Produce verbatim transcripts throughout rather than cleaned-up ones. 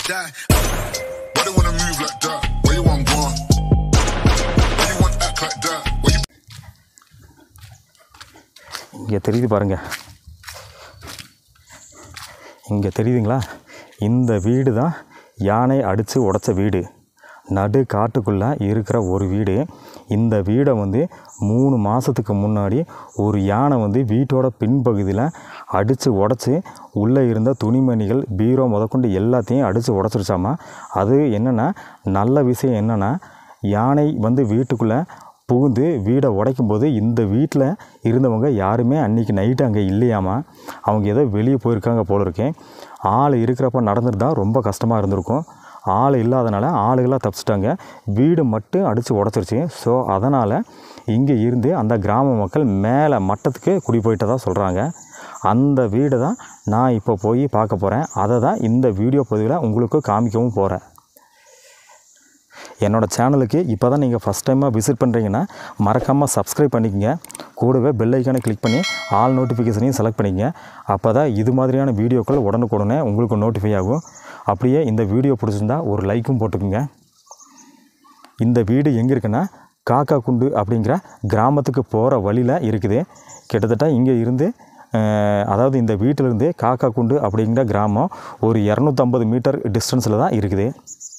die. Why they wanna move like that? Where you want go? Why you want act like that? Where you? இங்கே தெரியுது பாருங்க, இங்கே தெரியுதுங்களா? இந்த வீடு தான் யானை அடித்து உடைச்ச வீடு. நடு காட்டுக்குள்ளே இருக்கிற ஒரு வீடு. இந்த வீடை வந்து மூணு மாதத்துக்கு முன்னாடி ஒரு யானை வந்து வீட்டோட பின்பகுதியில் அடித்து உடச்சி உள்ளே இருந்த துணிமணிகள், பீரோ முதற்கொண்டு எல்லாத்தையும் அடித்து உடச்சிருச்சாமா. அது என்னென்னா, நல்ல விஷயம் என்னென்னா, யானை வந்து வீட்டுக்குள்ளே புகுந்து வீடை உடைக்கும்போது இந்த வீட்டில் இருந்தவங்க யாருமே அன்றைக்கி நைட்டு அங்கே இல்லையாமா. அவங்க ஏதோ வெளியே போயிருக்காங்க போல இருக்கேன். ஆள் இருக்கிறப்ப நடந்துட்டு தான் ரொம்ப கஷ்டமாக இருந்திருக்கும். ஆள் இல்லாதனால ஆளுகளாக தப்பிச்சிட்டாங்க. வீடு மட்டும் அடித்து உடச்சிருச்சு. ஸோ அதனால் இங்கே இருந்து அந்த கிராம மக்கள் மேலே மட்டத்துக்கு குடி போயிட்டதாக சொல்கிறாங்க. அந்த வீடை தான் நான் இப்போ போய் பார்க்க போகிறேன். அதை தான் இந்த வீடியோ பதிவில் உங்களுக்கு காமிக்கவும் போகிறேன். என்னோடய சேனலுக்கு இப்போ தான் நீங்கள் ஃபஸ்ட் டைமாக விசிட் பண்ணுறீங்கன்னா மறக்காமல் சப்ஸ்கிரைப் பண்ணிக்கங்க. கூடவே பெல் ஐக்கானை கிளிக் பண்ணி ஆல் நோட்டிஃபிகேஷனையும் செலக்ட் பண்ணிக்கங்க. அப்போ தான் இது மாதிரியான வீடியோக்கள் உடனுக்குடனே உங்களுக்கு நோட்டிஃபை ஆகும். அப்படியே இந்த வீடியோ பிடிச்சிருந்தா ஒரு லைக்கும் போட்டுக்குங்க. இந்த வீடு எங்கே இருக்குன்னா, காக்கா குண்டு அப்படிங்கிற கிராமத்துக்கு போகிற வழியில் இருக்குது. கிட்டத்தட்ட இங்கே இருந்து, அதாவது இந்த வீட்டிலேருந்து காக்கா குண்டு அப்படிங்கிற கிராமம் ஒரு இரநூத்தம்பது மீட்டர் டிஸ்டன்ஸில் தான் இருக்குது.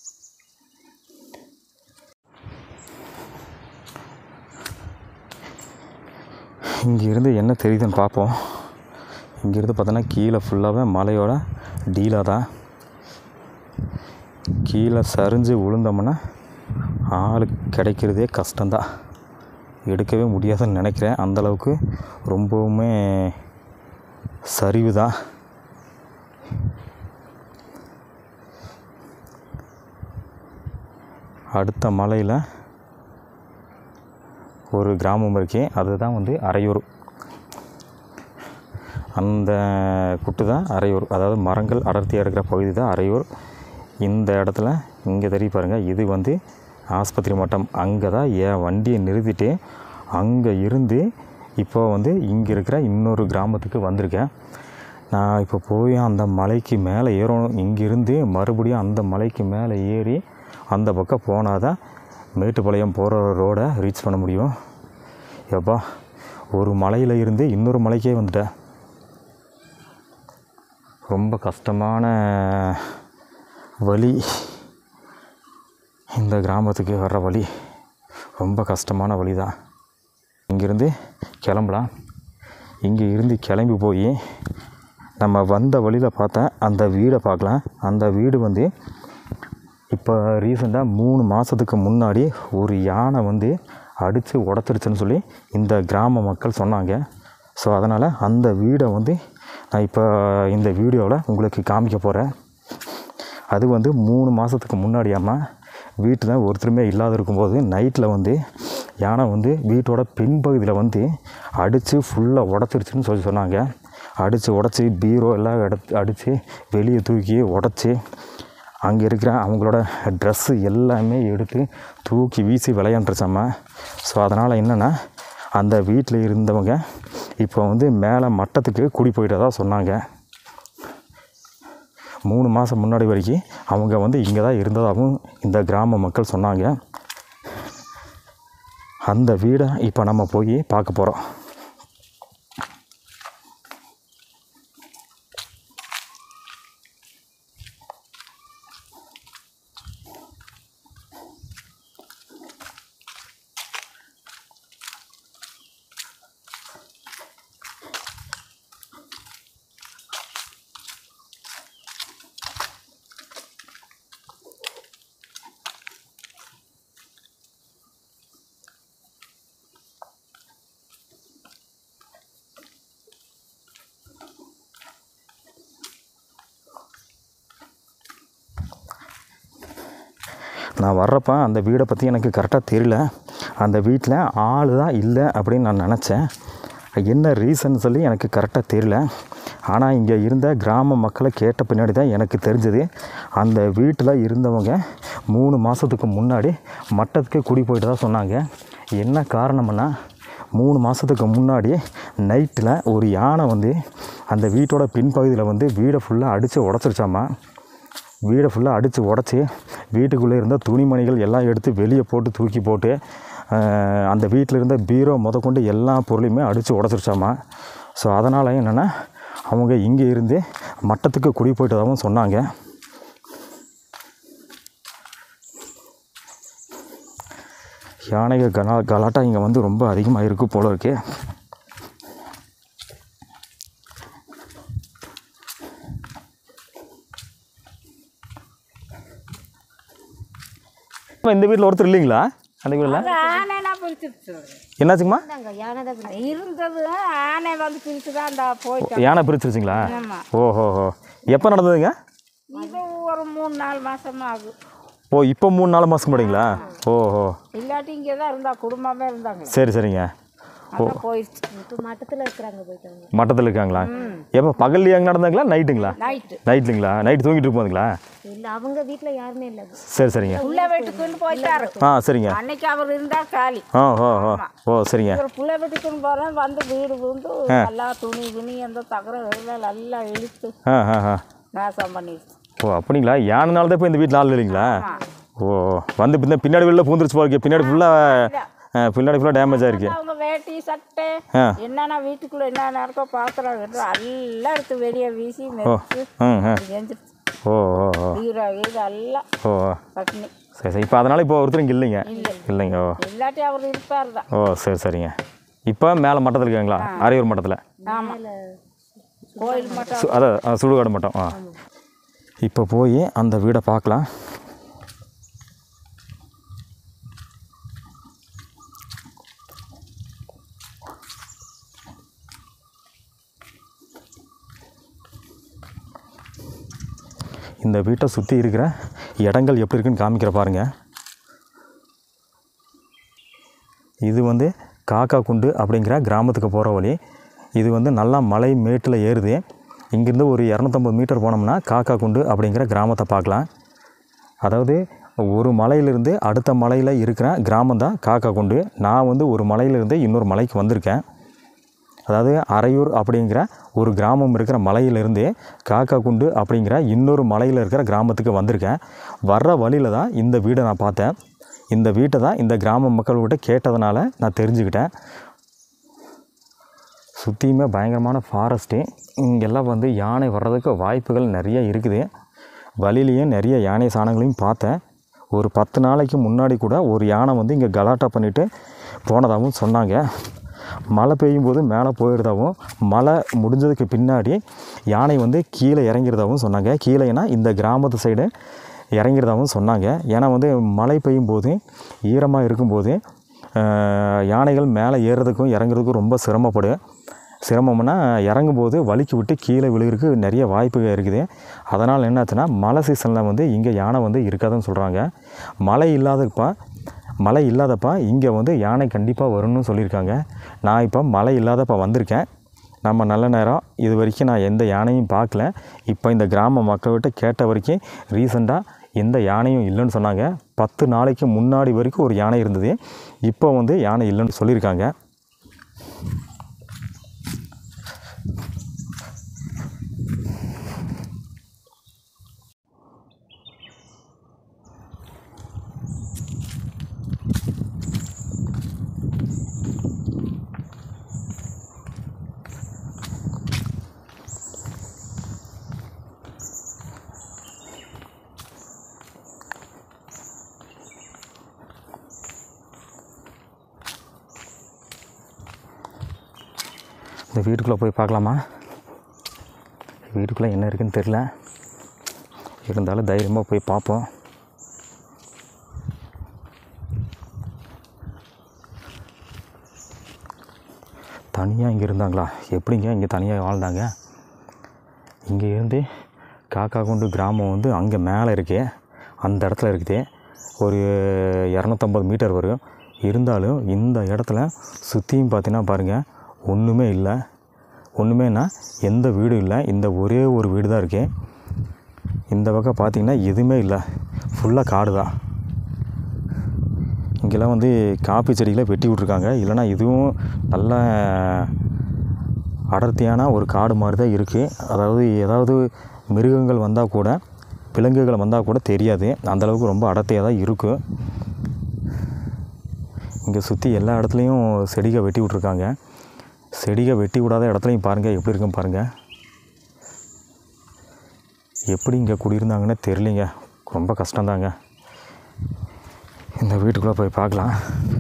இங்கேருந்து என்ன தெரியுதுன்னு பார்ப்போம். இங்கேருந்து பார்த்தோன்னா கீழே ஃபுல்லாகவே மலையோட டீலாக தான். கீழே சரிஞ்சு விழுந்தோம்னா ஆள் கிடைக்கிறதே கஷ்டந்தான். எடுக்கவே முடியாதுன்னு நினைக்கிறேன். அந்தளவுக்கு ரொம்பவுமே சரிவு தான். அடுத்த மலையில் ஒரு கிராமம் இருக்கே, அதுதான் வந்து அரையூர். அந்த குட்டு தான் அரையூர். அதாவது மரங்கள் அடர்த்தியாக இருக்கிற பகுதி தான் அரையூர். இந்த இடத்துல இங்கே தெரிய பாருங்கள், இது வந்து ஆஸ்பத்திரி மட்டம். அங்கே தான் என் வண்டியை நிறுத்திட்டு அங்கே இருந்து இப்போ வந்து இங்கே இருக்கிற இன்னொரு கிராமத்துக்கு வந்திருக்கேன். நான் இப்போ போய் அந்த மலைக்கு மேலே ஏறணும். இங்கேருந்து மறுபடியும் அந்த மலைக்கு மேலே ஏறி அந்த பக்கம் போனால் தான் மேட்டுப்பாளையம் போகிற ரோடை ரீச் பண்ண முடியும். எப்பா, ஒரு மலையில் இருந்து இன்னொரு மலைக்கே வந்துட்டேன். ரொம்ப கஷ்டமான வழி. இந்த கிராமத்துக்கு வர்ற வழி ரொம்ப கஷ்டமான வழி தான். இங்கேருந்து கிளம்பலாம். இங்கே இருந்து கிளம்பி போய் நம்ம வந்த வழியில் பார்த்தேன் அந்த வீடை பார்க்கலாம். அந்த வீடு வந்து இப்போ ரீசெண்டாக மூணு மாதத்துக்கு முன்னாடி ஒரு யானை வந்து அடித்து உடச்சிருச்சுன்னு சொல்லி இந்த கிராம மக்கள் சொன்னாங்க. ஸோ அதனால் அந்த வீடை வந்து நான் இப்போ இந்த வீடியோவில் உங்களுக்கு காமிக்க போகிறேன். அது வந்து மூணு மாதத்துக்கு முன்னாடியாமா வீட்டில் ஒருத்தருமே இல்லாத இருக்கும்போது நைட்டில் வந்து யானை வந்து வீட்டோட பின்பகுதியில் வந்து அடித்து ஃபுல்லாக உடச்சிருச்சுன்னு சொல்லி சொன்னாங்க. அடித்து உடச்சி பீரோ எல்லாம் எடுத்து அடித்து வெளியே தூக்கி உடச்சி அங்கே இருக்கிற அவங்களோட ட்ரெஸ்ஸு எல்லாமே எடுத்து தூக்கி வீசி விளையாண்டுருச்சாம்மா. ஸோ அதனால் என்னென்னா, அந்த வீட்டில் இருந்தவங்க இப்போ வந்து மேலே மட்டத்துக்கு குடி போயிட்டதாக சொன்னாங்க. மூணு மாதம் முன்னாடி வரைக்கும் அவங்க வந்து இங்கே தான் இருந்ததாகவும் இந்த கிராம மக்கள் சொன்னாங்க. அந்த வீடை இப்போ நம்ம போய் பார்க்க போகிறோம். நான் வர்றப்போ அந்த வீடை பற்றி எனக்கு கரெக்டாக தெரியல. அந்த வீட்டில் ஆள் தான் இல்லை அப்படின்னு நான் நினச்சேன். என்ன ரீசன் சொல்லி எனக்கு கரெக்டாக தெரியல. ஆனால் இங்கே இருந்த கிராம மக்களை கேட்ட பின்னாடி தான் எனக்கு தெரிஞ்சது, அந்த வீட்டில் இருந்தவங்க மூணு மாதத்துக்கு முன்னாடி மட்டத்துக்கு குடி போயிட்டு தான் சொன்னாங்க. என்ன காரணம்னா, மூணு மாதத்துக்கு முன்னாடி நைட்டில் ஒரு யானை வந்து அந்த வீட்டோட பின்பகுதியில் வந்து வீடை ஃபுல்லாக அடித்து உடச்சிருச்சாமா. வீடை ஃபுல்லாக அடித்து உடச்சி வீட்டுக்குள்ளே இருந்த துணிமணிகள் எல்லாம் எடுத்து வெளியே போட்டு தூக்கி போட்டு அந்த வீட்டில் இருந்த பீரோ முத கொண்டு எல்லா பொருளையுமே அடித்து உடச்சிருச்சாமா. ஸோ அதனால் என்னென்னா அவங்க இங்கே இருந்து மட்டத்துக்கு குடி போயிட்டதாகவும் சொன்னாங்க. யானைகள் கலா கலாட்டா இங்கே வந்து ரொம்ப அதிகமாக இருக்குது போல இருக்கு. இந்த வீட்டில் ஒருத்தர் இல்லைங்களா? அந்த வீட்டில் என்னாச்சுங்கம்மா? இருந்தது ஆனை வந்து பிரிச்சுதான் அந்த போயிட்டு யானை பிரிச்சிருச்சுங்களா? ஓஹோஹோ. எப்போ நடந்ததுங்க? இது ஒரு மூணு நாலு மாசமா ஆகும். ஓ, இப்போ மூணு நாலு மாதம் முடியுங்களா? ஓஹோ. இல்லாட்டி இங்கே தான் இருந்தா குடும்பமே இருந்தாங்க. சரி சரிங்க. ஓ, போயிடுச்சு. இப்போ மட்டத்தில் இருக்கிறாங்க, போயிட்டாங்க. மட்டத்தில் இருக்காங்களா? எப்போ பகல்லையே அங்கே நடந்தாங்களா நைட்டுங்களா? நைட்டு. நைட்டுங்களா? நைட்டு தூங்கிட்டு இருப்பாங்களா? இல்லை, அவங்க வீட்டில் யாருமே இல்லை. சரி சரிங்க. புள்ள வீட்டுக்குன்னு போயிட்டாரு. ஆ சரிங்க. அன்னைக்கு அவர் இருந்தா காலி. ஓ ஓ ஓ ஓ சரிங்க. ஒரு புள்ள வீட்டுக்குன்னு போகிறேன், வந்து வீடு வந்து நல்லா துணி துணி எந்த தகர நல்லா இழுத்து ஆ ஆ ஆ நாசம் பண்ணிடுச்சு. ஓ அப்படிங்களா? யானைனால தான் இப்போ இந்த வீட்டில் ஆள் இல்லைங்களா? ஓ, வந்து பின்ன பின்னாடி வெளில பூந்துருச்சு போகிறீங்க. பின்னாடி ஃபுல்லாக பின்னாடி ஃபுல்லாக டேமேஜ் ஆகிருக்கு. அவங்க வேட்டி சட்டை என்னென்ன வீட்டுக்குள்ளே என்னென்ன இருக்கோ பாத்திரம் எல்லாம் எடுத்து வெளியே வீசி மெரிச்சு எஞ்சிருச்சு. ஓ ஓ ஓ வீர வீடு எல்லாம் ஓ பட்டினி. சரி சரி. இப்போ அதனால் இப்போ ஒருத்தர் இங்கே இல்லைங்க? இல்லைங்க. ஓ இல்லாட்டி அவர் இருப்பார் தான். ஓ சரி சரிங்க. இப்போ மேலே மட்டத்தில் இருக்காங்களா? அரையூர் மட்டத்தில்? ஆமாம், கோயில் மட்டம். அதான் சுடுகாடு மட்டம். ஆ, இப்போ போய் அந்த வீடை பார்க்கலாம். இந்த வீட்டை சுற்றி இருக்கிற இடங்கள் எப்படி இருக்குன்னு காமிக்கிற பாருங்க. இது வந்து காக்கா குண்டு அப்படிங்கிற கிராமத்துக்கு போகிற வழி. இது வந்து நல்லா மலை மேட்டில் ஏறுது. இங்கேருந்து ஒரு இரநூத்தம்பது மீட்டர் போனோம்னா காக்கா குண்டு அப்படிங்கிற கிராமத்தை பார்க்கலாம். அதாவது ஒரு மலையிலிருந்து அடுத்த மலையில் இருக்கிற கிராமம் தான் காக்கா குண்டு. நான் வந்து ஒரு மலையிலிருந்து இன்னொரு மலைக்கு வந்திருக்கேன். அதாவது அரையூர் அப்படிங்கிற ஒரு கிராமம் இருக்கிற மலையிலிருந்து காக்கா குண்டு அப்படிங்கிற இன்னொரு மலையில் இருக்கிற கிராமத்துக்கு வந்திருக்கேன். வர்ற வழியில் தான் இந்த வீடை நான் பார்த்தேன். இந்த வீட்டை தான் இந்த கிராம மக்கள்கிட்ட கேட்டதுனால நான் தெரிஞ்சுக்கிட்டேன். சுற்றியுமே பயங்கரமான ஃபாரஸ்ட்டு. இங்கெல்லாம் வந்து யானை வர்றதுக்கு வாய்ப்புகள் நிறைய இருக்குது. வழியிலையும் நிறைய யானை சாணங்களையும் பார்த்தேன். ஒரு பத்து நாளைக்கு முன்னாடி கூட ஒரு யானை வந்து இங்கே கலாட்டா பண்ணிவிட்டு போனதாகவும் சொன்னாங்க. மழை பெய்யும் போது மேலே போயிடுறதாகவும் மழை முடிஞ்சதுக்கு பின்னாடி யானை வந்து கீழே இறங்கிறதாகவும் சொன்னாங்க. கீழேனா இந்த கிராமத்து சைடு இறங்கிறதாகவும் சொன்னாங்க. ஏன்னா வந்து மழை பெய்யும் போது ஈரமாக இருக்கும்போது யானைகள் மேலே ஏறுறதுக்கும் இறங்குறதுக்கும் ரொம்ப சிரமப்படும். சிரமம்னா இறங்கும்போது வலிக்கு விட்டு கீழே விழுகிறதுக்கு நிறைய வாய்ப்புகள் இருக்குது. அதனால் என்னாச்சுன்னா மழை சீசனில் வந்து இங்கே யானை வந்து இருக்காதுன்னு சொல்கிறாங்க. மழை இல்லாதப்பா மழை இல்லாதப்பா இங்கே வந்து யானை கண்டிப்பாக வரும்னு சொல்லியிருக்காங்க. நான் இப்போ மழை இல்லாதப்பா வந்திருக்கேன். நம்ம நல்ல நேரம். இது வரைக்கும் நான் எந்த யானையும் பார்க்கல. இப்போ இந்த கிராம மக்கள்கிட்ட கேட்ட வரைக்கும் ரீசெண்டாக எந்த யானையும் இல்லைன்னு சொன்னாங்க. பத்து நாளைக்கு முன்னாடி வரைக்கும் ஒரு யானை இருந்தது. இப்போ வந்து யானை இல்லைன்னு சொல்லியிருக்காங்க. இந்த வீட்டுக்குள்ளே போய் பார்க்கலாமா? வீட்டுக்குள்ளே என்ன இருக்குதுன்னு தெரில. இருந்தாலும் தைரியமாக போய் பார்ப்போம். தனியாக இங்கே இருந்தாங்களா? எப்படிங்க இங்கே தனியாக வாழ்ந்தாங்க? இங்கே இருந்து காக்கா குண்டு கிராமம் வந்து அங்கே மேலே இருக்கே, அந்த இடத்துல இருக்குது. ஒரு இரநூத்தம்பது மீட்டர் வரும். இருந்தாலும் இந்த இடத்துல சுற்றியும் பார்த்தீங்கன்னா பாருங்கள், ஒன்றுமே இல்லை. ஒன்றுமேனா எந்த வீடும் இல்லை. இந்த ஒரே ஒரு வீடு தான் இருக்குது. இந்த பக்கம் பார்த்திங்கன்னா எதுவுமே இல்லை. ஃபுல்லாக காடு தான். இங்கெல்லாம் வந்து காப்பி செடிகளை வெட்டி விட்ருக்காங்க. இல்லைனா இதுவும் நல்ல அடர்த்தியான ஒரு காடு மாதிரி தான் இருக்குது. அதாவது ஏதாவது மிருகங்கள் வந்தால் கூட விலங்குகள் வந்தால் கூட தெரியாது, அந்தளவுக்கு ரொம்ப அடர்த்தியாக தான் இருக்கும். இங்கே சுற்றி எல்லா இடத்துலையும் செடிகள் வெட்டி விட்ருக்காங்க. செடிகள் வெட்டி விடாத இடத்துலையும் பாருங்கள் எப்படி இருக்குன்னு பாருங்கள். எப்படி இங்கே குடியிருந்தாங்கன்னு தெரியலிங்க, ரொம்ப கஷ்டம்தாங்க. இந்த வீட்டுக்குள்ளே போய் பார்க்கலாம்.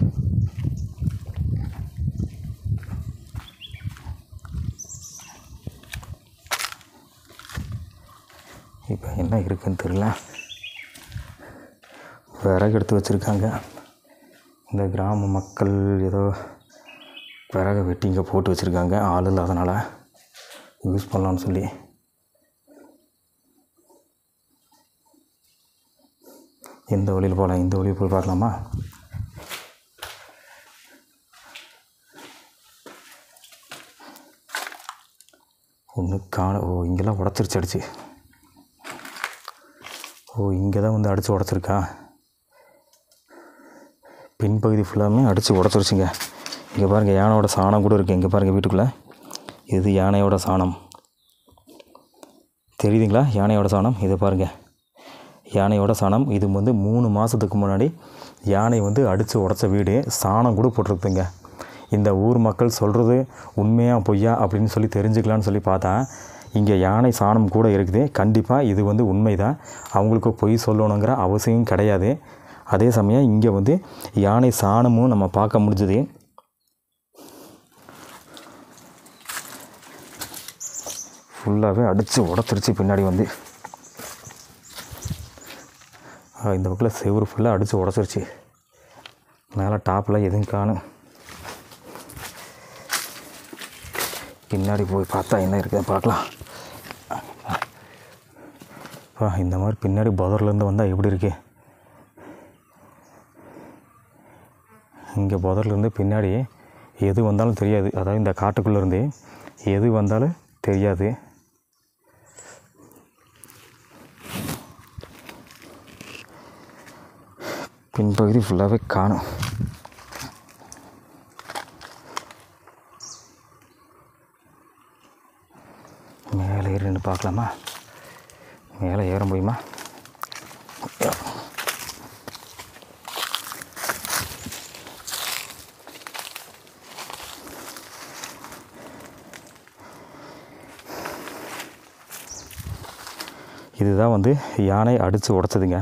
இப்போ என்ன இருக்குதுன்னு தெரியல. விறகு எடுத்து வச்சுருக்காங்க. இந்த கிராம மக்கள் ஏதோ விறகை வெட்டி இங்கே போட்டு வச்சுருக்காங்க, ஆள் இல்லாதனால யூஸ் பண்ணலான்னு சொல்லி. எந்த வழியில் போகலாம்? இந்த வழியில் போய் பார்க்கலாமா? ஒன்று காண. ஓ, இங்கெல்லாம் உடச்சிருச்சு அடிச்சு. ஓ, இங்கே தான் வந்து அடித்து உடச்சிருக்கா. பின்பகுதி ஃபுல்லாமே அடித்து உடச்சிருச்சுங்க. இங்கே பாருங்கள், யானையோட சாணம் கூட இருக்குது. இங்கே பாருங்கள் வீட்டுக்குள்ளே, இது யானையோட சாணம் தெரியுதுங்களா? யானையோட சாணம் இது பாருங்கள், யானையோட சாணம். இது வந்து மூணு மாதத்துக்கு முன்னாடி யானை வந்து அடித்து உடச்ச வீடு, சாணம் கூட போட்டிருக்குதுங்க. இந்த ஊர் மக்கள் சொல்கிறது உண்மையாக பொய்யா அப்படின்னு சொல்லி தெரிஞ்சுக்கலான்னு சொல்லி பார்த்தா இங்கே யானை சாணம் கூட இருக்குது. கண்டிப்பாக இது வந்து உண்மை தான், அவங்களுக்கு பொய் சொல்லணுங்கிற அவசியம் கிடையாது. அதே சமயம் இங்கே வந்து யானை சாணமும் நம்ம பார்க்க முடிஞ்சுது. ஃபுல்லாகவே அடித்து உடச்சிருச்சு பின்னாடி வந்து. இந்த பக்கத்தில் செவுறு ஃபுல்லாக அடித்து உடச்சிருச்சு. மேலே டாப்பில் எதுவும் காணும். பின்னாடி போய் பார்த்தா என்ன இருக்குதுன்னு பார்க்கலாம். இந்த மாதிரி பின்னாடி புதர்லேருந்து வந்தால் எப்படி இருக்கு? இங்கே புதர்லேருந்து பின்னாடி எது வந்தாலும் தெரியாது. அதாவது இந்த காட்டுக்குள்ளேருந்து எது வந்தாலும் தெரியாது. பின்பகுதி ஃபுல்லாகவே காணும். மேலே ஏறி நின்று பார்க்கலாமா? மேலே ஏற முடியுமா? இதுதான் வந்து யானை அடித்து உடச்சதுங்க.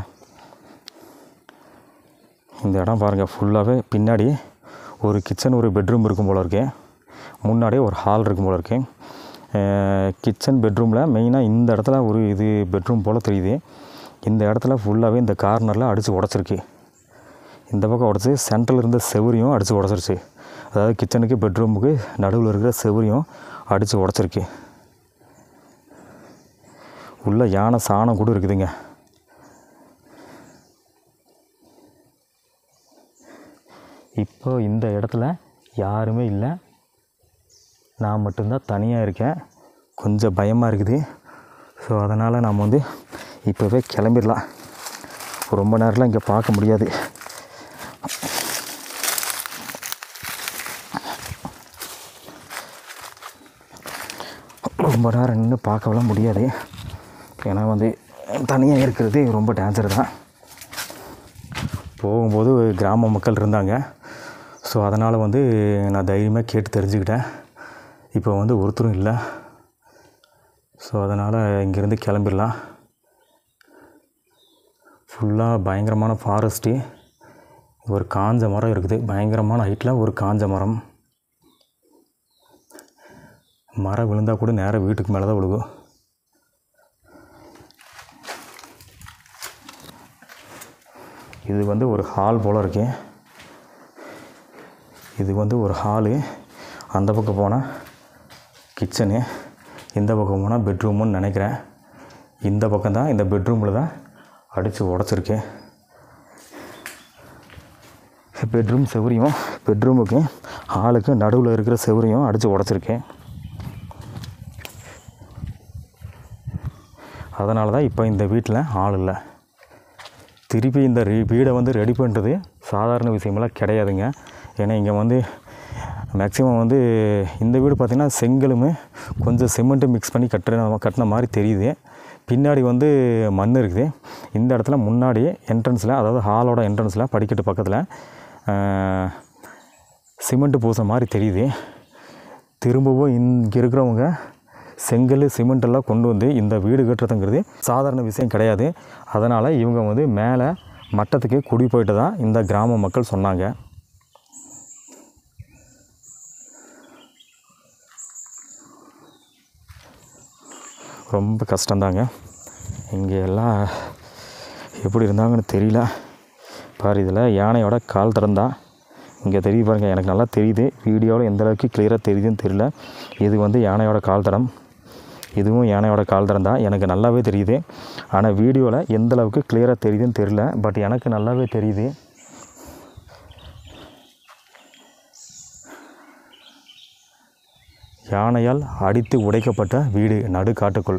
இந்த இடம் பாருங்கள், ஃபுல்லாகவே பின்னாடி ஒரு கிச்சன் ஒரு பெட்ரூம் இருக்கும் போல் இருக்கு. முன்னாடியே ஒரு ஹால் இருக்கும் போல் இருக்கு. கிச்சன் பெட்ரூமில் மெயினாக இந்த இடத்துல ஒரு இது பெட்ரூம் போல் தெரியுது. இந்த இடத்துல ஃபுல்லாகவே இந்த கார்னரில் அடித்து உடச்சிருக்கு. இந்த பக்கம் உடச்சி சென்ட்ரல் இருந்த செவரையும் அடித்து உடச்சிருச்சு. அதாவது கிச்சனுக்கு பெட்ரூமுக்கு நடுவில் இருக்கிற செவரையும் அடித்து உடச்சிருக்கு. உள்ள யானை சாணம் கூட இருக்குதுங்க. இப்போ இந்த இடத்துல யாருமே இல்லை, நான் மட்டும்தான் தனியாக இருக்கேன். கொஞ்சம் பயமாக இருக்குது. ஸோ அதனால் நாம் வந்து இப்போவே கிளம்பிடலாம். ரொம்ப நேரம்லாம் இங்கே பார்க்க முடியாது. ரொம்ப நேரம் நின்று பார்க்கலாம் முடியாது. ஏன்னா வந்து தனியாக இருக்கிறது ரொம்ப டேஞ்சர் தான். போகும்போது கிராம மக்கள் இருந்தாங்க. ஸோ அதனால் வந்து நான் தைரியமாக கேட்டு தெரிஞ்சுக்கிட்டேன். இப்போ வந்து ஒருத்தரும் இல்லை. ஸோ அதனால் இங்கேருந்து கிளம்பிடலாம். ஃபுல்லாக பயங்கரமான ஃபாரஸ்ட்டு. ஒரு காஞ்ச மரம் இருக்குது, பயங்கரமான ஹைட்டில் ஒரு காஞ்ச மரம். மரம் விழுந்தால் கூட நேராக வீட்டுக்கு மேலே தான் விழுகும். இது வந்து ஒரு ஹால் போல் இருக்கு. இது வந்து ஒரு ஹாலு. அந்த பக்கம் போனால் கிச்சனு, இந்த பக்கம் போனால் பெட்ரூமுன்னு நினைக்கிறேன். இந்த பக்கம் தான், இந்த பெட்ரூமில் தான் அடித்து உடச்சிருக்கு. பெட்ரூம் செவரையும் பெட்ரூமுக்கு ஹாலுக்கு நடுவில் இருக்கிற செவரையும் அடித்து உடச்சிருக்கு. அதனால தான் இப்போ இந்த வீட்டில் ஆள் இல்லை. திருப்பி இந்த ரீ வீடை வந்து ரெடி பண்ணுறது சாதாரண விஷயமெல்லாம் கிடையாதுங்க. ஏன்னா இங்கே வந்து மேக்ஸிமம் வந்து இந்த வீடு பார்த்திங்கன்னா செங்கலும் கொஞ்சம் சிமெண்ட்டு மிக்ஸ் பண்ணி கட்டுற கட்டின மாதிரி தெரியுது. பின்னாடி வந்து மண் இருக்குது. இந்த இடத்துல முன்னாடி என்ட்ரன்ஸில், அதாவது ஹாலோட என்ட்ரன்ஸில் படிக்கட்டு பக்கத்தில் சிமெண்ட்டு பூச மாதிரி தெரியுது. திரும்பவும் இங்கே இருக்கிறவங்க செங்கல் சிமெண்ட்டெல்லாம் கொண்டு வந்து இந்த வீடு கட்டுறதுங்கிறது சாதாரண விஷயம் கிடையாது. அதனால் இவங்க வந்து மேலே மட்டத்துக்கு குடி போயிட்டு தான் இந்த கிராம மக்கள் சொன்னாங்க. ரொம்ப கஷ்டந்தாங்க. இங்கே எல்லாம் எப்படி இருந்தாங்கன்னு தெரியல. பாரு, இதில் யானையோட கால் திறந்தா இங்கே தெரியுது பாருங்கள். எனக்கு நல்லா தெரியுது, வீடியோவில் எந்த அளவுக்கு கிளியராக தெரியுதுன்னு தெரியல. இது வந்து யானையோட கால் தடம், இதுவும் யானையோட கால் தடம் தான். எனக்கு நல்லாவே தெரியுது. ஆனால் வீடியோவில் எந்த அளவுக்கு கிளியராக தெரியுதுன்னு தெரியல. பட் எனக்கு நல்லாவே தெரியுது. யானையால் அடித்து உடைக்கப்பட்ட வீடு நடுக்காட்டுக்குள்.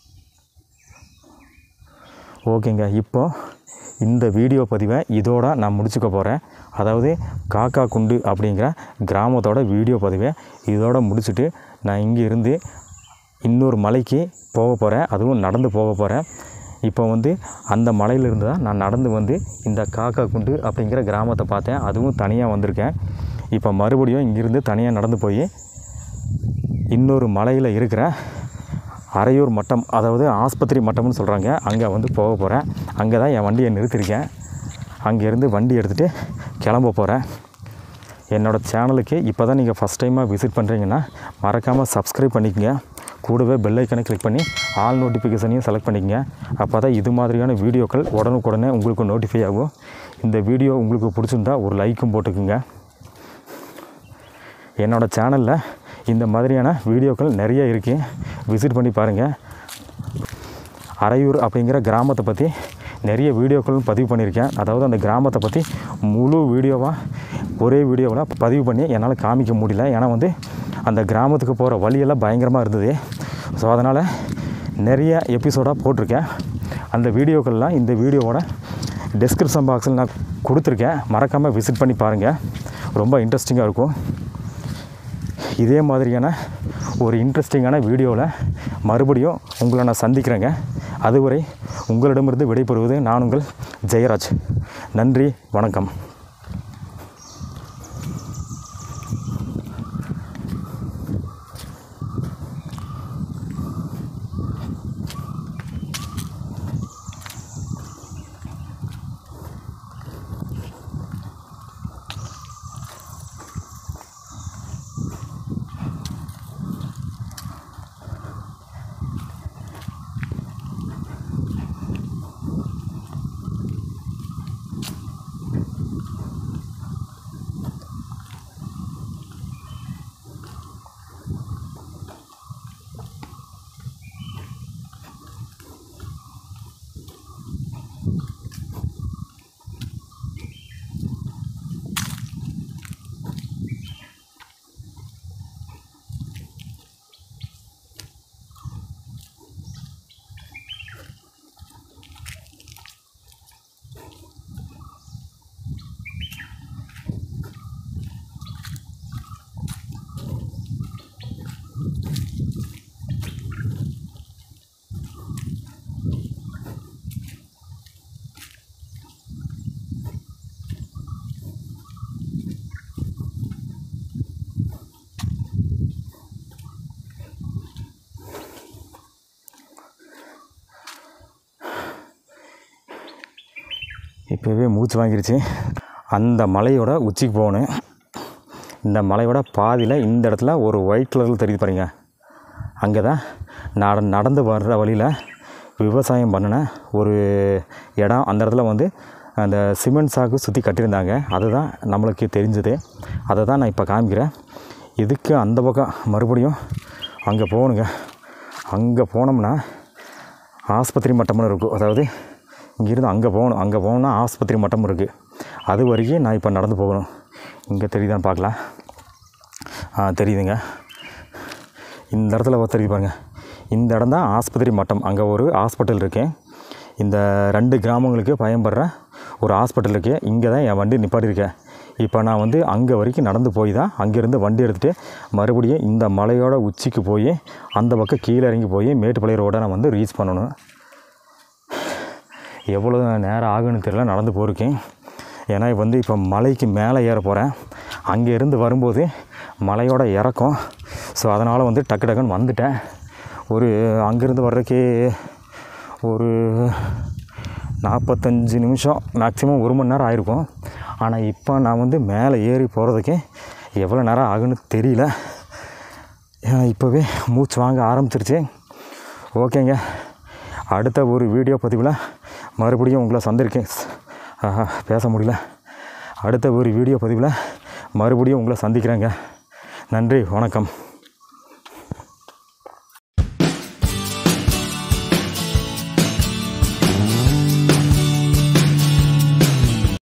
ஓகேங்க, இப்போ இந்த வீடியோ பதிவை இதோட நான் முடிச்சுக்க போகிறேன். அதாவது காக்கா குண்டு அப்படிங்கிற கிராமத்தோட வீடியோ பதிவை இதோட முடிச்சுட்டு நான் இங்கே இருந்து இன்னொரு மலைக்கு போக போகிறேன். அதுவும் நடந்து போக போகிறேன். இப்போ வந்து அந்த மலையிலிருந்து தான் நான் நடந்து வந்து இந்த காக்கா குண்டு அப்படிங்கிற கிராமத்தை பார்த்தேன். அதுவும் தனியாக வந்திருக்கேன். இப்போ மறுபடியும் இங்கேருந்து தனியாக நடந்து போய் இன்னொரு மலையில் இருக்கிற அரையூர் மட்டம், அதாவது ஆஸ்பத்திரி மட்டம்னு சொல்கிறாங்க, அங்கே வந்து போக போகிறேன். அங்கே தான் என் வண்டியை நிறுத்தியிருக்கேன். அங்கேருந்து வண்டி எடுத்துகிட்டு கிளம்ப போகிறேன். என்னோடய சேனலுக்கு இப்போ தான் நீங்கள் ஃபஸ்ட் டைமாக விசிட் பண்ணுறீங்கன்னா மறக்காமல் சப்ஸ்கிரைப் பண்ணிக்கங்க. கூடவே பெல் ஐக்கனை கிளிக் பண்ணி ஆல் நோட்டிஃபிகேஷனையும் செலக்ட் பண்ணிக்கங்க. அப்போ தான் இது மாதிரியான வீடியோக்கள் உடனுக்குடனே உங்களுக்கு நோட்டிஃபை ஆகும். இந்த வீடியோ உங்களுக்கு பிடிச்சிருந்தா ஒரு லைக்கும் போட்டுக்குங்க. என்னோடய சேனலில் இந்த மாதிரியான வீடியோக்கள் நிறைய இருக்குது, விசிட் பண்ணி பாருங்கள். அரையூர் அப்படிங்கிற கிராமத்தை பற்றி நிறைய வீடியோக்களும் பதிவு பண்ணியிருக்கேன். அதாவது அந்த கிராமத்தை பற்றி முழு வீடியோவாக ஒரே வீடியோவில் பதிவு பண்ணி என்னால் காமிக்க முடியல. ஏன்னா வந்து அந்த கிராமத்துக்கு போகிற வழியெல்லாம் பயங்கரமாக இருந்தது. ஸோ அதனால் நிறைய எபிசோடாக போட்டிருக்கேன். அந்த வீடியோக்கள்லாம் இந்த வீடியோவோட டெஸ்கிரிப்ஷன் பாக்ஸில் நான் கொடுத்துருக்கேன். மறக்காமல் விசிட் பண்ணி பாருங்கள், ரொம்ப இன்ட்ரெஸ்டிங்காக இருக்கும். இதே மாதிரியான ஒரு இன்ட்ரெஸ்டிங்கான வீடியோவில் மறுபடியும் உங்களை நான் சந்திக்கிறேங்க. அதுவரை உங்களிடமிருந்து விடைபெறுவது நான் உங்கள் ஜெயராஜ். நன்றி, வணக்கம். இப்போவே மூச்சு வாங்கிருச்சு. அந்த மலையோட உச்சிக்கு போகணும். இந்த மலையோட பாதியில் இந்த இடத்துல ஒரு ஒயிட் கலரில் தெரியுது பாருங்க. அங்கே தான் நட நடந்து வர்ற வழியில் விவசாயம் பண்ணின ஒரு இடம். அந்த இடத்துல வந்து அந்த சிமெண்ட் சாக்கு சுற்றி கட்டியிருந்தாங்க. அதுதான் நம்மளுக்கு தெரிஞ்சது. அதை தான் நான் இப்போ காமிக்கிறேன். இதுக்கு அந்த பக்கம் மறுபடியும் அங்கே போகணுங்க. அங்கே போனோம்னா ஆஸ்பத்திரி மட்டம்னு இருக்கும். அதாவது இங்கேருந்து அங்கே போகணும். அங்கே போகணுன்னா ஆஸ்பத்திரி மட்டம் இருக்குது. அது வரைக்கும் நான் இப்போ நடந்து போகணும். இங்கே தெரியுதான்னு பார்க்கலாம். ஆ தெரியுதுங்க. இந்த இடத்துல தெரியுது பாருங்க. இந்த இடம் தான் ஆஸ்பத்திரி மட்டம். அங்கே ஒரு ஹாஸ்பிட்டல் இருக்குது. இந்த ரெண்டு கிராமங்களுக்கு பயன்படுற ஒரு ஹாஸ்பிட்டல் இருக்குது. இங்கே தான் என் வண்டி நிப்பாட்டியிருக்கேன். இப்போ நான் வந்து அங்கே வரைக்கும் நடந்து போய் தான் அங்கேருந்து வண்டி எடுத்துகிட்டு மறுபடியும் இந்த மலையோட உச்சிக்கு போய் அந்த பக்கம் கீழே இறங்கி போய் மேட்டுப்பாளையம் ரோடை நான் வந்து ரீச் பண்ணணும். எவ்வளோ நேரம் ஆகுன்னு தெரியல நடந்து போயிருக்கேன். ஏன்னா வந்து இப்போ மலைக்கு மேலே ஏற போகிறேன். அங்கேருந்து வரும்போது மலையோட இறக்கம். ஸோ அதனால் வந்து டக்கு டக்குன்னு வந்துட்டேன். ஒரு அங்கேருந்து வர்றதுக்கே ஒரு நாற்பத்தஞ்சு நிமிஷம் மேக்ஸிமம் ஒரு மணி நேரம் ஆயிருக்கும். ஆனால் இப்போ நான் வந்து மேலே ஏறி போகிறதுக்கே எவ்வளோ நேரம் ஆகுன்னு தெரியல. இப்போவே மூச்சு வாங்க ஆரம்பிச்சிருச்சு. ஓகேங்க, அடுத்த ஒரு வீடியோ பதிவில் மறுபடியும் உங்களை சந்திருக்கேன். ஆஹா பேச முடியல. அடுத்த ஒரு வீடியோ பதிவில் மறுபடியும் உங்களை சந்திக்கிறேங்க. நன்றி, வணக்கம்.